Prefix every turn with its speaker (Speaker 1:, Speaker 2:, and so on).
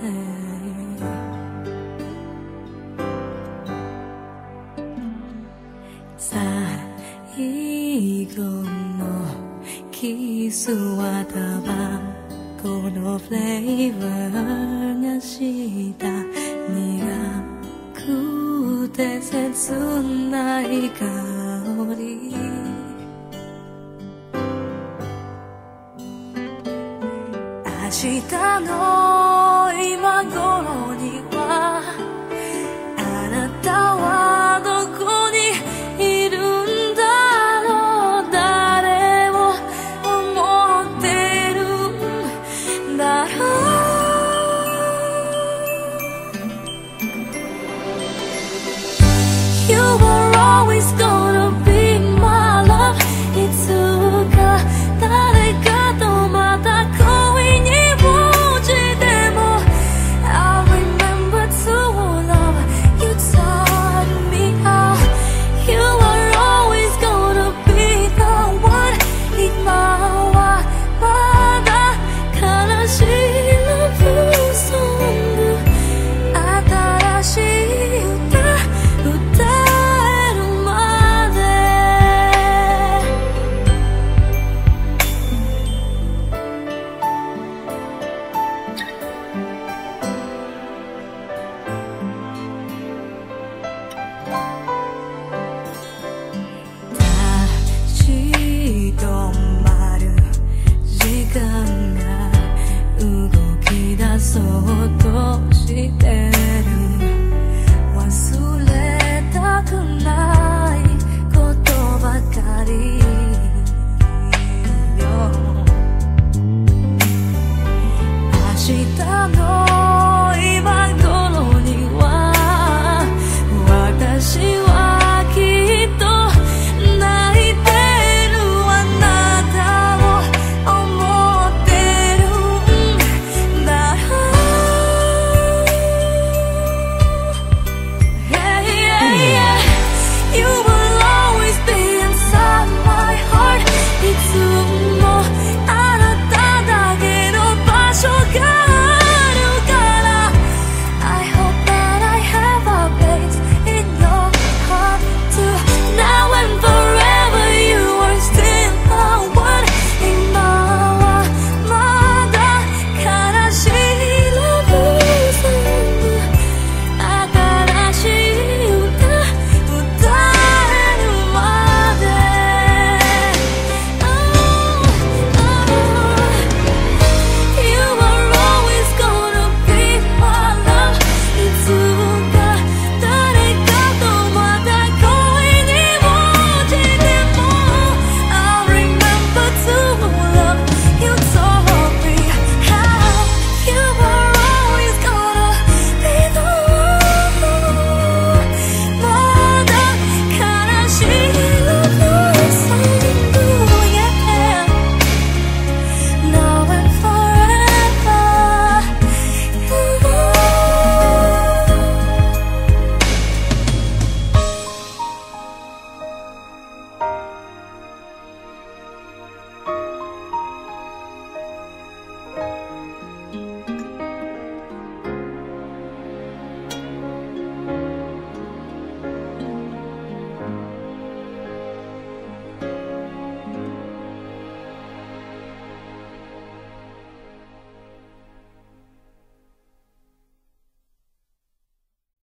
Speaker 1: 最後のキスはタバコのフレーバーがした苦くて切ない香り明日の今頃にはあなたはどこにいるんだろう誰を思ってるんだろう You were always gonna be my love いつか誰かとまた恋に落ちても I remember to love you taught me how You are always gonna be the one 今はまだ悲しいラブソング新しい歌歌えるまで立ち止まる時間が動き出そうとしてる忘れたくないことばかりよ明日の